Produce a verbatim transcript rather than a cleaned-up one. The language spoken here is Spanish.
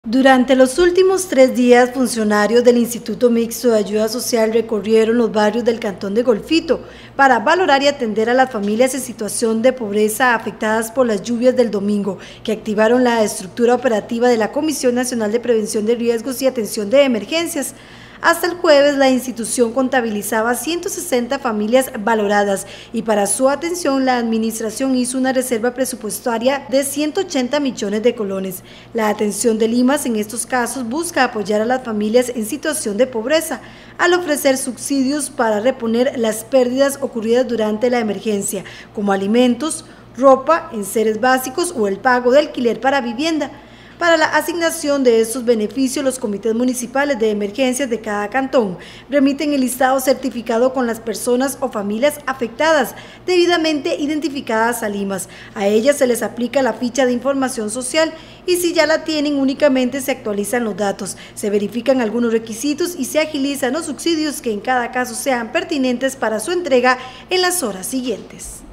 Durante los últimos tres días, funcionarios del Instituto Mixto de Ayuda Social recorrieron los barrios del cantón de Golfito para valorar y atender a las familias en situación de pobreza afectadas por las lluvias del domingo, que activaron la estructura operativa de la Comisión Nacional de Prevención de Riesgos y Atención de Emergencias. Hasta el jueves, la institución contabilizaba ciento sesenta familias valoradas y para su atención la administración hizo una reserva presupuestaria de ciento ochenta millones de colones. La atención de Limas en estos casos busca apoyar a las familias en situación de pobreza al ofrecer subsidios para reponer las pérdidas ocurridas durante la emergencia, como alimentos, ropa, enseres básicos o el pago de alquiler para vivienda. Para la asignación de estos beneficios, los comités municipales de emergencias de cada cantón remiten el listado certificado con las personas o familias afectadas, debidamente identificadas a Limas. A ellas se les aplica la ficha de información social y si ya la tienen, únicamente se actualizan los datos, se verifican algunos requisitos y se agilizan los subsidios que en cada caso sean pertinentes para su entrega en las horas siguientes.